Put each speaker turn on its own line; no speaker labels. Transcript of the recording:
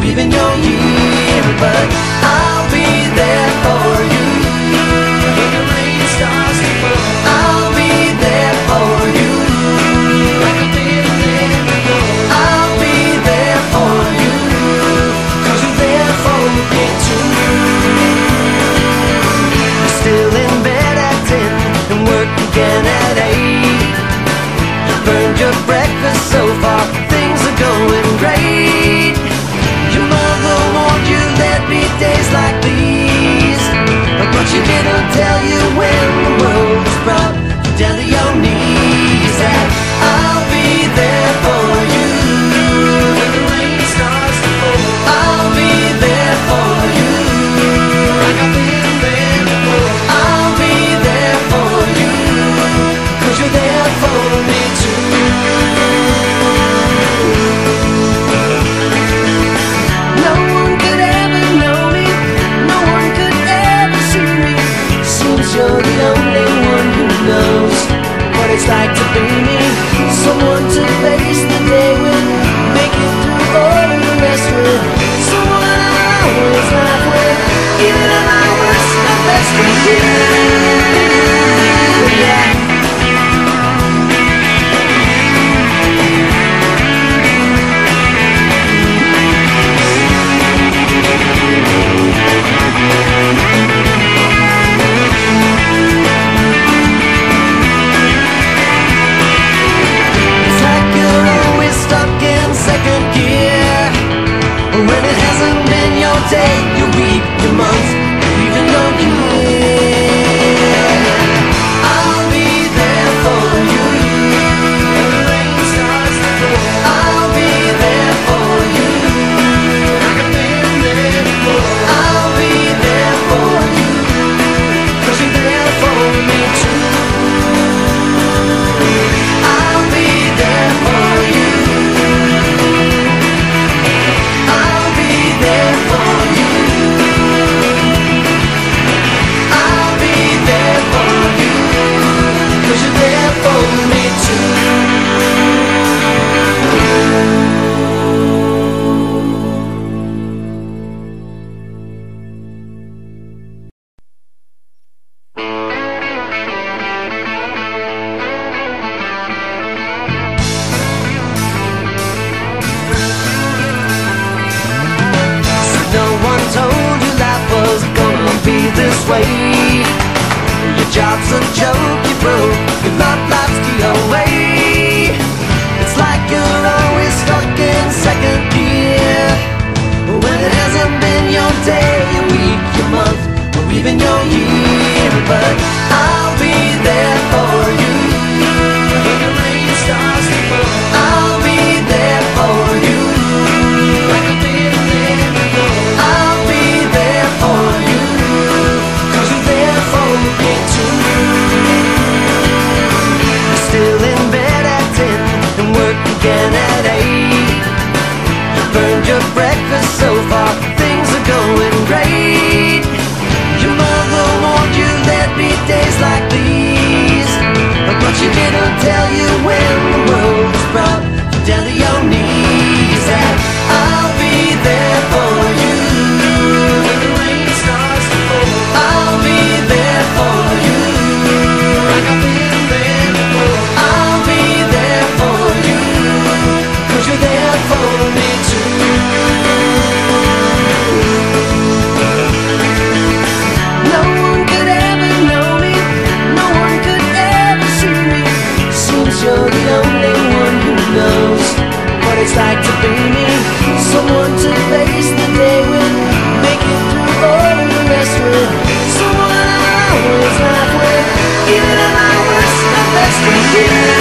even your year. But I'll be there for you when the rain starts to fall. I'll be there for you like I've been there before. I'll be there for you 'cause you're there for me too. You're still in bed at 10 and work again at 8. You burned your breakfast so far, things are going great. Your mother warned you there'd be days like these, but she didn't tell you when the world was brought you down to your knees. That I'll be there for you when the rain starts to fall. I'll be there for you like I've been there before. I'll be there for you 'cause you're there for me too. No one could ever know me, no one could ever see me. Seems you're the only one who knows what it's like to be me. Someone to face the day with, make it through all of the rest with. Someone I always laugh with, even at my worst, my best with you. Yeah. It's like you're always stuck in second gear when it hasn't been your day, your week, your month, or even your year. I'll be there for you when the rain starts to fall. I'll be there for you like I've been there before. I'll be there for you 'cause you're there for me too. I'll be there for you. I'll be there for you. I'll be there for you 'cause you're there for me too. No one told you life was gonna be this way. Your job's a joke, you broke, your love life's the away. It's like you're always stuck in second gear when it hasn't been your day, your week, your month, or even your year. But I'll be there for you when the rain starts to fall. I'll be there for you like I've been there before. I'll be there for you 'cause you're there for me too. You're still in bed at 10 and work again at 8. You burned your breakfast so far, things are going great. Your mother warned you there'd be days like these, but she didn't tell you when the world was brought you down to your knees. That I'll be there for you when the rain starts to fall. I'll be there for you like I've been there before. I'll be there for you 'cause you're there for me too. No one could ever know me, no one could ever see me. Seems you're the only one who knows what it's like to be me. Someone to face the day with, make it through all of the rest with. Someone I always laugh with, even at my worst, my best with you.